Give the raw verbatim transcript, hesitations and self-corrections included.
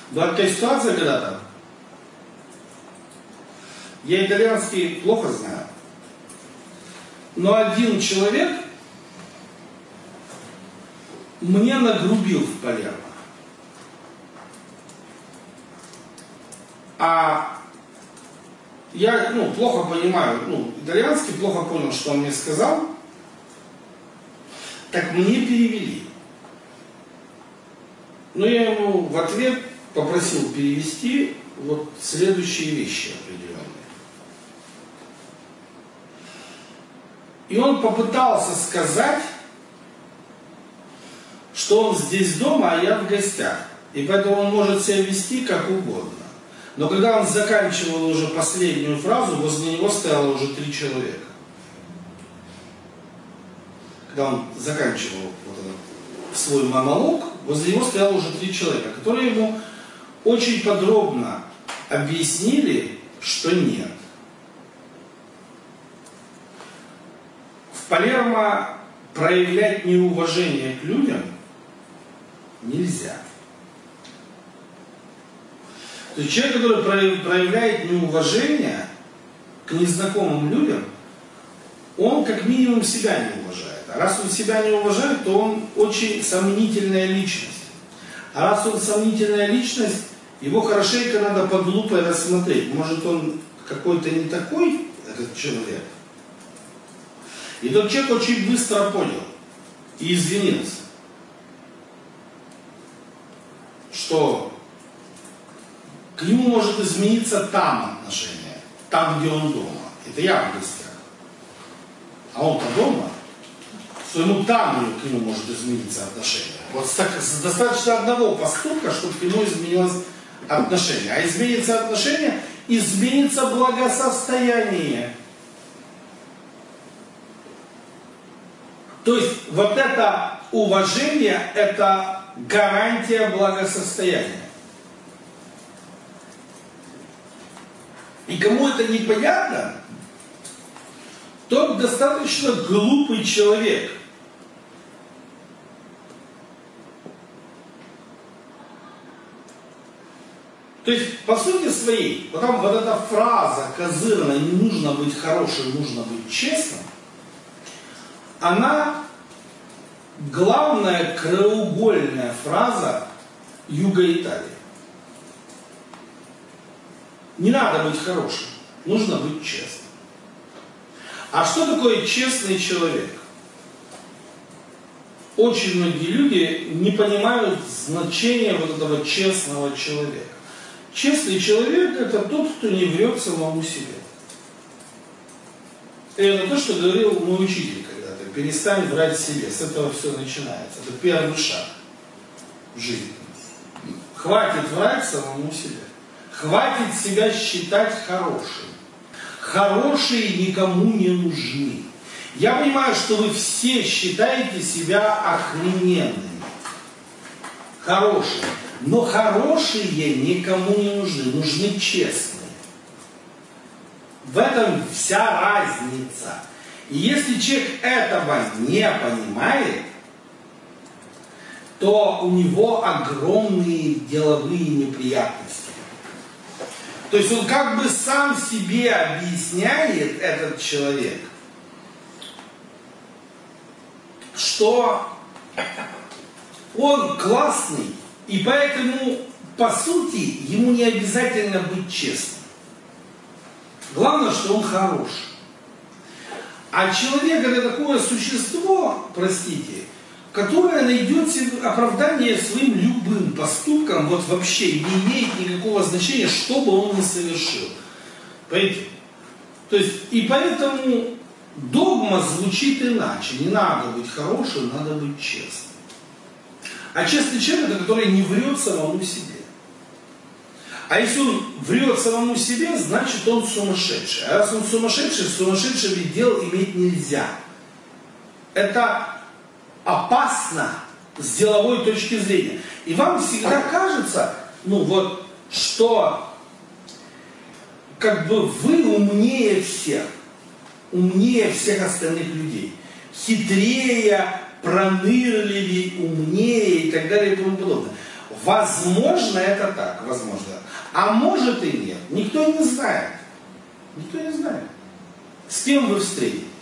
Была такая ситуация когда-то. Я итальянский плохо знаю. Но один человек мне нагрубил в Палермо. А я ну, плохо понимаю, ну, итальянский, плохо понял, что он мне сказал. Так мне перевели. Но я ему в ответ попросил перевести вот следующие вещи определенные. И он попытался сказать, что он здесь дома, а я в гостях. И поэтому он может себя вести как угодно. Но когда он заканчивал уже последнюю фразу, возле него стояло уже три человека. Когда он заканчивал вот этот свой монолог, возле него стояло уже три человека, которые ему очень подробно объяснили, что нет. В Палермо проявлять неуважение к людям нельзя. То есть человек, который проявляет неуважение к незнакомым людям, он как минимум себя не уважает. А раз он себя не уважает, то он очень сомнительная личность. А раз он сомнительная личность, его хорошенько надо под лупой рассмотреть. Может, он какой-то не такой, этот человек. И тот человек очень быстро понял и извинился, что к нему может измениться там отношение, там, где он дома. Это я в гостях. А он-то дома, что ему там к нему может измениться отношение. Вот достаточно одного поступка, чтобы к нему изменилось отношение. А изменится отношение, изменится благосостояние. То есть вот это уважение, это гарантия благосостояния. И кому это непонятно, тот достаточно глупый человек. То есть, по сути своей, вот, там, вот эта фраза козырная, не нужно быть хорошим, нужно быть честным, она главная краеугольная фраза юга Италии. Не надо быть хорошим, нужно быть честным. А что такое честный человек? Очень многие люди не понимают значения вот этого честного человека. Честный человек — это тот, кто не врет самому себе. И это то, что говорил мой учитель когда-то. Перестань врать себе. С этого все начинается. Это первый шаг в жизни. Хватит врать самому себе. Хватит себя считать хорошим. Хорошие никому не нужны. Я понимаю, что вы все считаете себя охрененными. Хорошие. Но хорошие никому не нужны. Нужны честные. В этом вся разница. И если человек этого не понимает, то у него огромные деловые неприятности. То есть он как бы сам себе объясняет, этот человек, что он классный, и поэтому, по сути, ему не обязательно быть честным. Главное, что он хорош. А человек — это такое существо, простите, которое найдет себе оправдание своим любым поступкам, вот вообще не имеет никакого значения, что бы он ни совершил. Понимаете? То есть, и поэтому догма звучит иначе. Не надо быть хорошим, надо быть честным. А честный человек — это который не врет самому себе. А если он врет самому себе, значит он сумасшедший. А раз он сумасшедший, сумасшедшего дел иметь нельзя. Это опасно с деловой точки зрения. И вам всегда кажется, ну вот, что как бы вы умнее всех. Умнее всех остальных людей. Хитрее, пронырливее, умнее и так далее и тому подобное. Возможно, это так, возможно. А может и нет. Никто не знает. Никто не знает. С кем вы встретитесь.